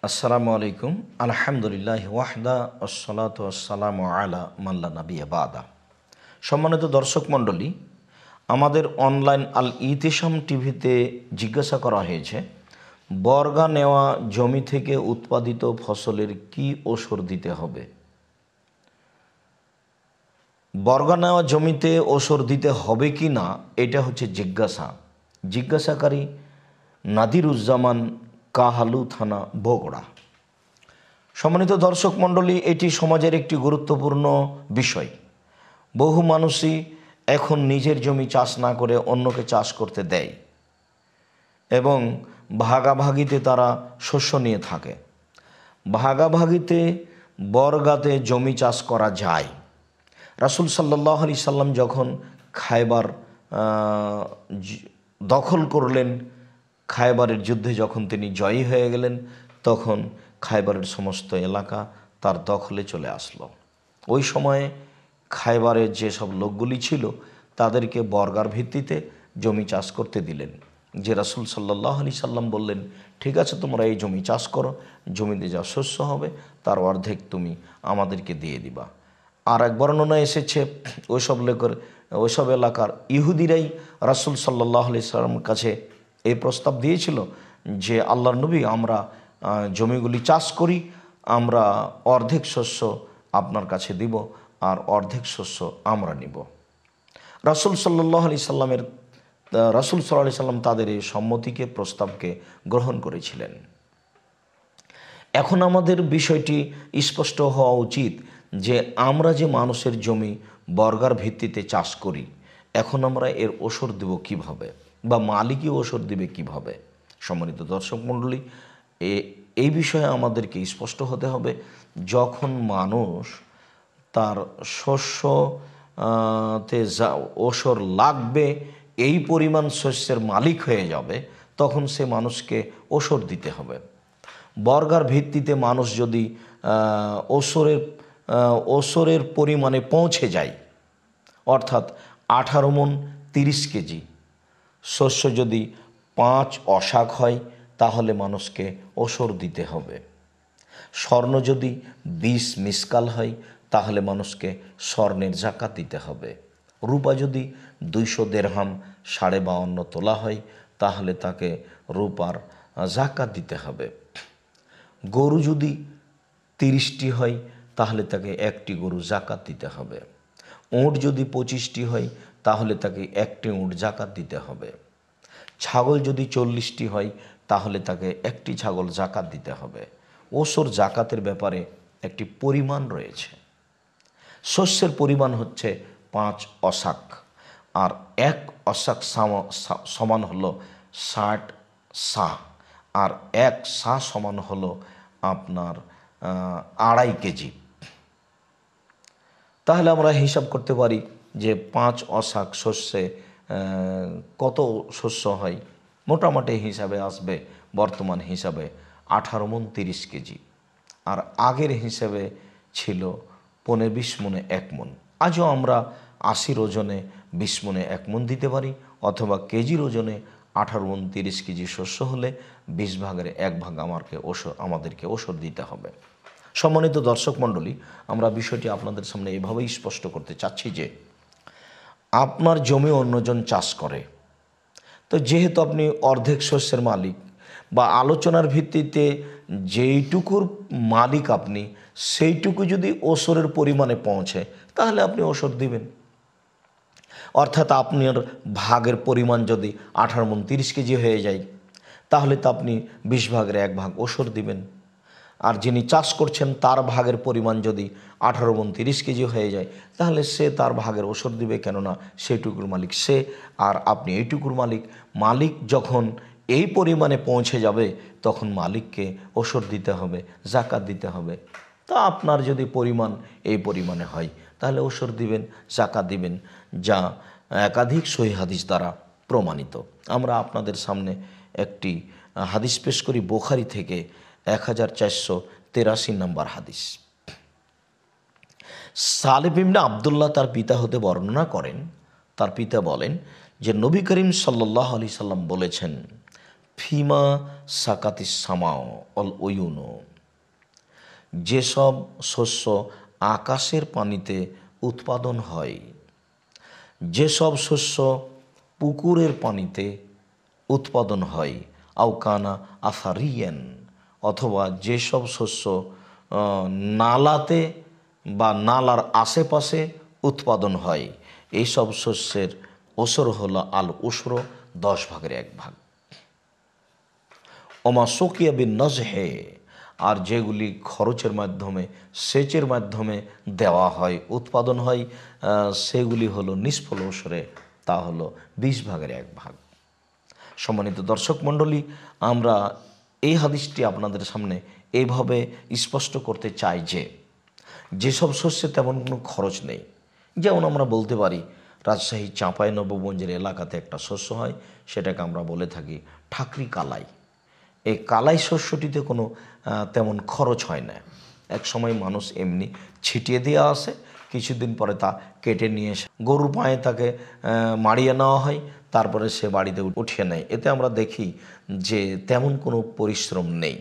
আসসালামু আলাইকুম। আলহামদুলিল্লাহ ওয়াহদা আসসালাতু ওয়াসসালামু আলা মাল্লা নাবিয়া বাদা। সম্মানিত দর্শক মণ্ডলী, আমাদের অনলাইন আল ইতিসাম টিভিতে জিজ্ঞাসা করা হয়েছে, বর্গা নেওয়া জমি থেকে উৎপাদিত ফসলের কি ওষুধ দিতে হবে। বর্গা নেওয়া জমিতে ওষুধ দিতে হবে কি না, এটা হচ্ছে জিজ্ঞাসাকারী নাদিরুজ্জামান, কাহালু থানা, বগুড়া। সম্মানিত দর্শক মণ্ডলী, এটি সমাজের একটি গুরুত্বপূর্ণ বিষয়। বহু মানুষই এখন নিজের জমি চাষ না করে অন্যকে চাষ করতে দেয় এবং ভাগাভাগিতে তারা শস্য নিয়ে থাকে। ভাগাভাগিতে বর্গাতে জমি চাষ করা যায়। রাসূল সাল্লাল্লাহু আলাইহি সাল্লাম যখন খায়বার দখল করলেন, খায়বারের যুদ্ধে যখন তিনি জয়ী হয়ে গেলেন, তখন খায়বারের সমস্ত এলাকা তার দখলে চলে আসলো। ওই সময়ে খায়বারের যেসব লোকগুলি ছিল তাদেরকে বর্গার ভিত্তিতে জমি চাষ করতে দিলেন। যে রাসূল সাল্লাল্লাহু আলাইহি সাল্লাম বললেন, ঠিক আছে, তোমরা এই জমি চাষ করো, জমিতে যা শস্য হবে তার অর্ধেক তুমি আমাদেরকে দিয়ে দিবা। আর এক বর্ণনা এসেছে, ওইসব এলাকার ইহুদিরাই রাসূল সাল্লাল্লাহু আলাইহি সাল্লামের কাছে এই প্রস্তাব দিয়েছিল যে, আল্লাহর নবী, আমরা জমিগুলি চাষ করি, আমরা অর্ধেক শস্য আপনার কাছে দিব আর অর্ধেক শস্য আমরা নিব। রাসূল সাল্লাল্লাহু আলাইহি সাল্লাম তাদের এই সম্মতিকে, প্রস্তাবকে গ্রহণ করেছিলেন। এখন আমাদের বিষয়টি স্পষ্ট হওয়া উচিত যে আমরা যে মানুষের জমি বর্গার ভিত্তিতে চাষ করি, এখন আমরা এর ওষুধ দেব কিভাবে, বা মালিকই ওষুধ দেবে কিভাবে। সম্মানিত দর্শক মণ্ডলী, এই বিষয়ে আমাদেরকে স্পষ্ট হতে হবে। যখন মানুষ তার শস্যতে যা ওষুধ লাগবে এই পরিমাণ শস্যের মালিক হয়ে যাবে, তখন সে মানুষকে ওষুধ দিতে হবে। বর্গার ভিত্তিতে মানুষ যদি ওষুধের পরিমাণে পৌঁছে যায়, অর্থাৎ 18 মণ 30 কেজি শস্য যদি 5 অশাক হয়, তাহলে মানুষকে ওষুধ দিতে হবে। স্বর্ণ যদি 20 মিসকাল হয়, তাহলে মানুষকে স্বর্ণের জাকাত দিতে হবে। রূপা যদি 200 দেরহাম 52.5 তোলা হয়, তাহলে তাকে রূপার জাকাত দিতে হবে। গরু যদি 30টি হয়, তাহলে তাকে 1টি গরু জাকাত দিতে হবে। উট যদি 25টি হয়, তাহলে তাকে 1টি উট জাকাত দিতে হবে। ছাগল যদি 40টি হয়, তাহলে তাকে 1টি ছাগল জাকাত দিতে হবে। ওসর জাকাতের ব্যাপারে একটি পরিমাণ রয়েছে। শস্যের পরিমাণ হচ্ছে 5 অশাক, আর 1 অশাক সমান হলো 60 সা, আর 1 সা সমান হলো আপনার 2.5 কেজি। তাহলে আমরা হিসাব করতে পারি যে 5 অশাক শস্যে কত শস্য হয়। মোটামুটি হিসাবে আসবে বর্তমান হিসাবে 18 মণ 30 কেজি, আর আগের হিসাবে ছিল 15-20 মণে 1 মণ। আজও আমরা 80 ওজনে 20 মণে 1 মণ দিতে পারি, অথবা কেজির ওজনে 18 মণ 30 কেজি শস্য হলে 20 ভাগের 1 ভাগ আমাদেরকে ওষুধ দিতে হবে। সম্মানিত দর্শক মণ্ডলী, আমরা বিষয়টি আপনাদের সামনে এভাবেই স্পষ্ট করতে চাচ্ছি যে আপনার জমি অন্যজন চাষ করে, তো যেহেতু আপনি অর্ধেক শস্যের মালিক, বা আলোচনার ভিত্তিতে যেইটুকুর মালিক আপনি, সেইটুকু যদি ওষুধের পরিমাণে পৌঁছে, তাহলে আপনি ওষুধ দিবেন। অর্থাৎ আপনার ভাগের পরিমাণ যদি 18 মণ 30 কেজি হয়ে যায়, তাহলে তো আপনি 20 ভাগের 1 ভাগ ওষুধ দিবেন। আর যিনি চাষ করছেন তার ভাগের পরিমাণ যদি 18 মণ 30 কেজি হয়ে যায়, তাহলে সে তার ভাগের ওষুধ দিবে, কেননা সেইটুকুর মালিক সে, আর আপনি এইটুকুর মালিক। মালিক যখন এই পরিমাণে পৌঁছে যাবে, তখন মালিককে ওষুধ দিতে হবে, জাকাত দিতে হবে। তা আপনার যদি পরিমাণ এই পরিমাণে হয়, তাহলে ওষুধ দিবেন, জাকাত দিবেন, যা একাধিক সহিহ হাদিস দ্বারা প্রমাণিত। আমরা আপনাদের সামনে একটি হাদিস পেশ করি বুখারী থেকে, 1483 নম্বর হাদিস। সালেম ইবনে আব্দুল্লাহ তার পিতা হতে বর্ণনা করেন, তার পিতা বলেন যে নবী করিম সাল্লাল্লাহু আলাইহি সাল্লাম বলেছেন, ফিমা সাকাতিস সামাও অল ওয়ুনো, যেসব শস্য আকাশের পানিতে উৎপাদন হয়, যেসব শস্য পুকুরের পানিতে উৎপাদন হয়, আউকানা আসারিয়েন, অথবা যেসব শস্য নালাতে বা নালার আশেপাশে উৎপাদন হয়, এইসব শস্যের ওসর হলো আল উসর, 10/1 ওমা সুকিয়া বিন নজহে, আর যেগুলি খরচের মাধ্যমে, সেচের মাধ্যমে দেওয়া হয়, উৎপাদন হয়, সেগুলি হলো নিষ্ফল ওসরে, তা হলো 20/1। সম্মানিত দর্শক মণ্ডলী, আমরা এই হাদিসটি আপনাদের সামনে এইভাবে স্পষ্ট করতে চাই যে যেসব শস্যে তেমন কোনো খরচ নেই, যেমন আমরা বলতে পারি রাজশাহী চাঁপাইনবাবগঞ্জের এলাকাতে একটা শস্য হয়, সেটাকে আমরা বলে থাকি ঠাকরি কালাই। এই কালাই শস্যটিতে কোনো তেমন খরচ হয় না। এক সময় মানুষ এমনি ছিটিয়ে দিয়ে আসে, কিছুদিন পরে তা কেটে নিয়ে এসে গরুর পায়ে তাকে মাড়িয়ে নেওয়া হয়, তারপরে সে বাড়িতে উঠিয়ে নেয়। এতে আমরা দেখি যে তেমন কোনো পরিশ্রম নেই,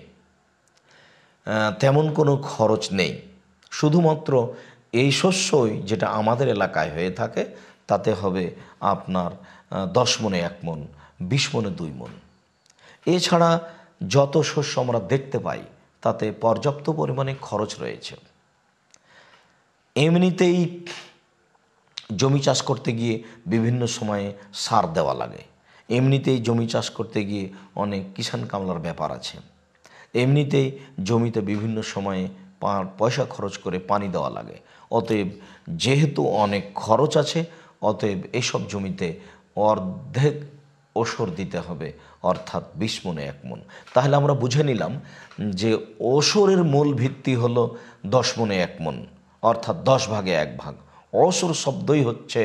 তেমন কোনো খরচ নেই। শুধুমাত্র এই শস্যই যেটা আমাদের এলাকায় হয়ে থাকে, তাতে হবে আপনার 10 মণে 1 মণ, 20 মণে 2 মণ। এছাড়া যত শস্য আমরা দেখতে পাই তাতে পর্যাপ্ত পরিমাণে খরচ রয়েছে। এমনিতেই জমি চাষ করতে গিয়ে বিভিন্ন সময়ে সার দেওয়া লাগে, এমনিতেই জমি চাষ করতে গিয়ে অনেক কিষাণ কামলার ব্যাপার আছে, এমনিতেই জমিতে বিভিন্ন সময়ে পয়সা খরচ করে পানি দেওয়া লাগে। অতএব যেহেতু অনেক খরচ আছে, অতএব এসব জমিতে অর্ধেক ওসর দিতে হবে, অর্থাৎ 20 মণে 1 মণ। তাহলে আমরা বুঝে নিলাম যে ওসরের মূল ভিত্তি হলো 10 মণে 1 মণ, অর্থাৎ 10/1। ওসর শব্দই হচ্ছে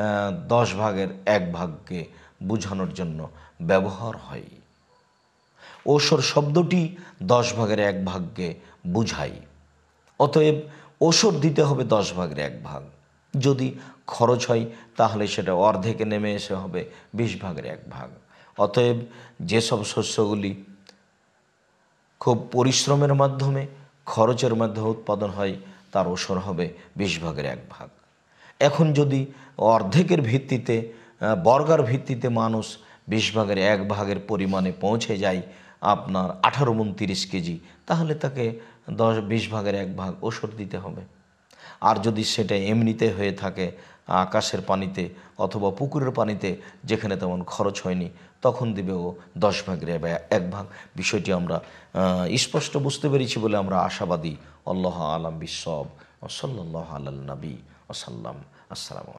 10/1 বোঝানোর জন্য ব্যবহার হয়। ওসর শব্দটি 10/1 বুঝাই। অতএব ওসর দিতে হবে 10/1। যদি খরচ হয় তাহলে সেটা অর্ধেকে নেমে এসে হবে 20/1। অতএব যেসব শস্যগুলি খুব পরিশ্রমের মাধ্যমে, খরচের মাধ্যমে উৎপাদন হয়, তার ওসর হবে 20/1। এখন যদি অর্ধেকের ভিত্তিতে, বর্গার ভিত্তিতে মানুষ 20/1 পরিমাণে পৌঁছে যায় আপনার 18 মণ 30 কেজি, তাহলে তাকে 20/1 ওসর দিতে হবে। আর যদি সেটা এমনিতে হয়ে থাকে আকাশের পানিতে অথবা পুকুরের পানিতে, যেখানে তেমন খরচ হয়নি, তখন দিবে ও 10/1। বিষয়টি আমরা স্পষ্ট বুঝতে পেরেছি বলে আমরা আশাবাদী। আল্লাহ আলাম বিশ্বব, ও সাল্লাল্লাহু আলাল নবী ওয়াসাল্লাম। আসসালামু